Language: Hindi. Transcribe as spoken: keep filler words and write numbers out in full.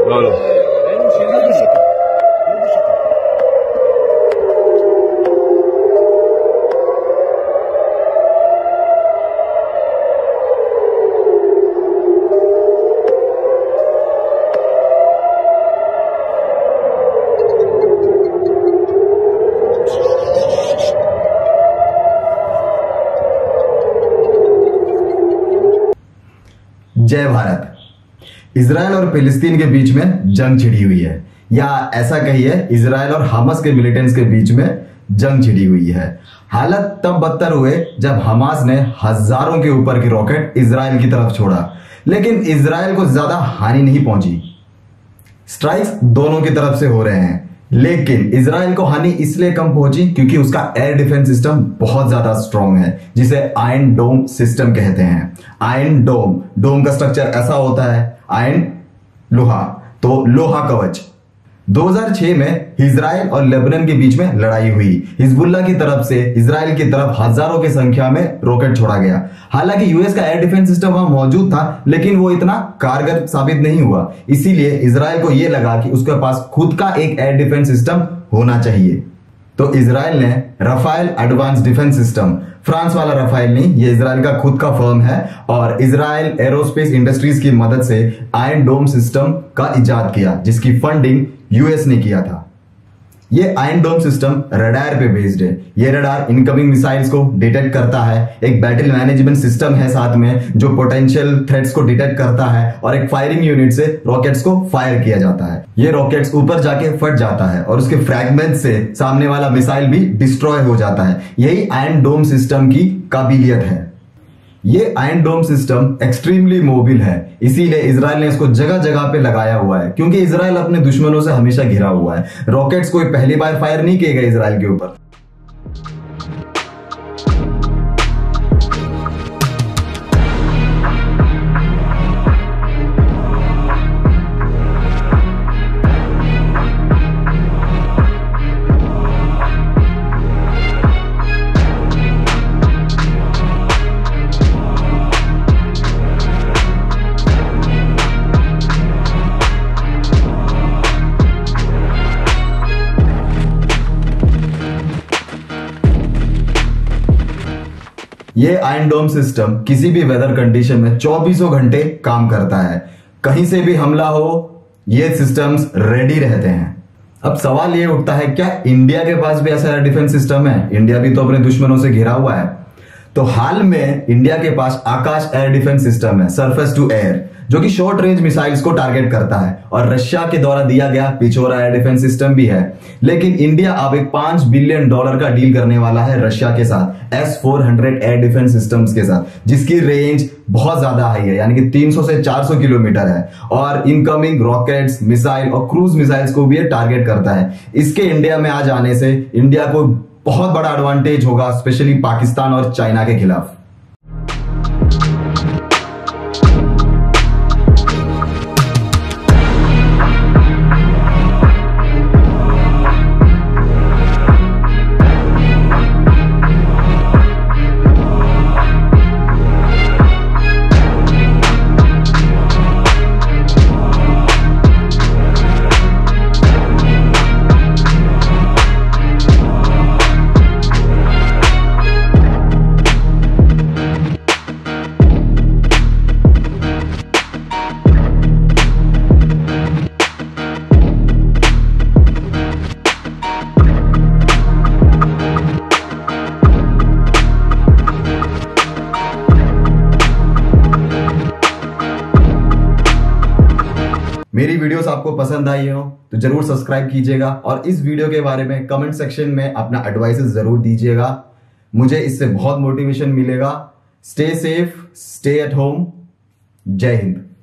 No, no. जय भारत। इजराइल और फिलिस्तीन के बीच में जंग छिड़ी हुई है, या ऐसा कहिए इजराइल और हमास के मिलिटेंट्स के बीच में जंग छिड़ी हुई है। हालत तब बदतर हुए जब हमास ने हजारों के ऊपर के रॉकेट इजराइल की तरफ छोड़ा, लेकिन इजराइल को ज्यादा हानि नहीं पहुंची। स्ट्राइक्स दोनों की तरफ से हो रहे हैं, लेकिन इजराइल को हानि इसलिए कम पहुंची क्योंकि उसका एयर डिफेंस सिस्टम बहुत ज्यादा स्ट्रांग है, जिसे आयरन डोम सिस्टम कहते हैं। आयरन डोम डोम का स्ट्रक्चर ऐसा होता है, आयरन लोहा, तो लोहा कवच। दो हज़ार छह में इजराइल और लेबनान के बीच में लड़ाई हुई। हिजबुल्लाह की तरफ से इजराइल की तरफ हजारों की संख्या में रॉकेट छोड़ा गया। हालांकि यूएस का एयर डिफेंस सिस्टम वहां मौजूद था, लेकिन वो इतना कारगर साबित नहीं हुआ। इसीलिए इजराइल को यह लगा कि उसके पास खुद का एक एयर डिफेंस सिस्टम होना चाहिए, तो इजराइल ने Rafael advanced defence system, France वाला रफाइल नहीं, ये इजराइल का खुद का फर्म है, और इजराइल एरोस्पेस इंडस्ट्रीज की मदद से आयरन डोम सिस्टम का इजाद किया, जिसकी फंडिंग यूएस ने किया था। ये आयरन डोम सिस्टम रडार पे बेस्ड है। ये रडार इनकमिंग मिसाइल्स को डिटेक्ट करता है, एक बैटल मैनेजमेंट सिस्टम है साथ में जो पोटेंशियल थ्रेट्स को डिटेक्ट करता है, और एक फायरिंग यूनिट से रॉकेट्स को फायर किया जाता है। ये रॉकेट्स ऊपर जाके फट जाता है और उसके फ्रैगमेंट से सामने वाला मिसाइल भी डिस्ट्रॉय हो जाता है। यही आयरन डोम सिस्टम की काबिलियत है। ये iron dome system extremely mobile है, इसीलिए इजराइल ने इसको जगह जगह पे लगाया हुआ है, क्योंकि इजराइल अपने दुश्मनों से हमेशा घिरा हुआ है। रॉकेट्स कोई पहली बार फायर नहीं किए गए इजराइल के ऊपर। ये आयरन डोम सिस्टम किसी भी वेदर कंडीशन में चौबीसों घंटे काम करता है। कहीं से भी हमला हो, ये सिस्टम्स रेडी रहते हैं। अब सवाल ये उठता है, क्या इंडिया के पास भी ऐसा डिफेंस सिस्टम है? इंडिया भी तो अपने दुश्मनों से घिरा हुआ है। तो हाल में इंडिया के पास आकाश एयर डिफेंस सिस्टम है, सरफेस टू एयर, जो कि शॉर्ट रेंज मिसाइल्स को टारगेट करता है, और रशिया के द्वारा दिया गया पिछोरा एयर डिफेंस सिस्टम भी है। लेकिन इंडिया अब एक पांच बिलियन डॉलर का डील करने वाला है रशिया के साथ, S four hundred air defence systems के साथ, जिसकी रेंज बहुत ज्यादा हाई है, यानी कि तीन सौ से चार सौ किलोमीटर है, और इनकमिंग रॉकेट्स, मिसाइल और क्रूज मिसाइल्स को भी ये टारगेट करता है। इसके इंडिया में आ जाने से इंडिया को बहुत बड़ा एडवांटेज होगा, स्पेशली पाकिस्तान और चाइना के खिलाफ। मेरी वीडियोस आपको पसंद आई हो तो जरूर सब्सक्राइब कीजिएगा, और इस वीडियो के बारे में कमेंट सेक्शन में अपना एडवाइसेस जरूर दीजिएगा। मुझे इससे बहुत मोटिवेशन मिलेगा। Stay safe, stay at home. जय हिंद।